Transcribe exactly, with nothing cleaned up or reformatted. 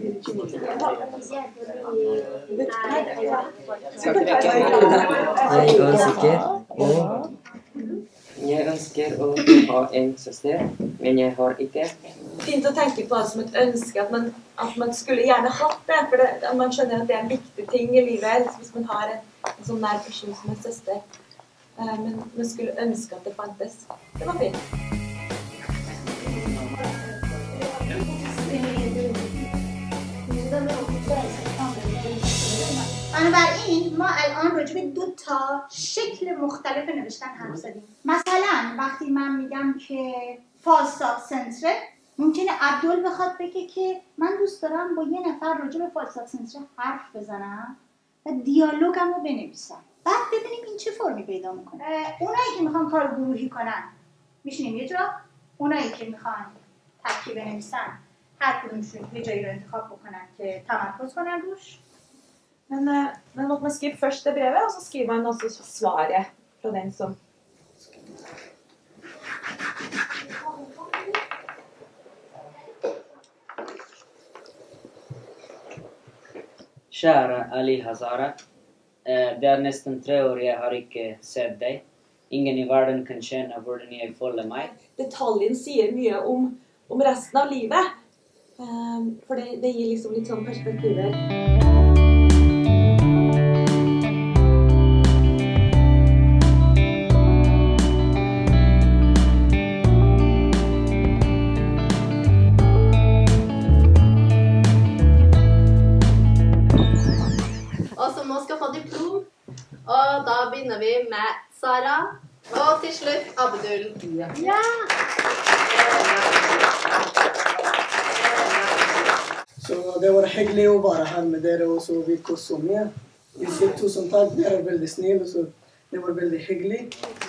ønsker å Jeg ønsker å ha en søster, men jeg har ikke. Fint å tenke på det som et ønske, at man, at man skulle gjerne hatt det, for det, at man skjønner at det er en viktig ting i livet, hvis man har en, en sånn nær person som en søster. Uh, men man skulle ønske at det fantes. Det var fint. بنابراین ما الان راجع به دو تا شکل مختلف نوشتن حرف زدیم. مثلا وقتی من میگم که فالساف سنتره، ممکنه عبدال بخواد بگه که من دوست دارم با یه نفر راجع به فالساف سنتره حرف بزنم و دیالوگم رو بنویسم. بعد ببینیم این چه فرمی پیدا میکنه. اونایی که میخوان کار گروهی کنن میشینیم یه جا، اونایی که میخوان تکی بنویسن هر کدومشون یه جایی رو انتخاب بکنن که تمرکز کنن روش. Men, men måtte man skrive først det brevet, og så skriver man også svaret fra den som... Kjære Ali Hazara, det er nesten tre år jeg har ikke sett deg. Ingen i verden kan kjenne hvordan jeg føler meg. Detaljen sier mye om, om resten av livet, for det, det gir liksom litt sånn perspektiver. Nå skal få diplom, og da begynner vi med Sara, og til slutt Abdul. Ja! Så det var hyggelig å være her med dere, og så vi koste så mye. Jeg sier tusen takk, dere er veldig snille, så det var veldig hyggelig.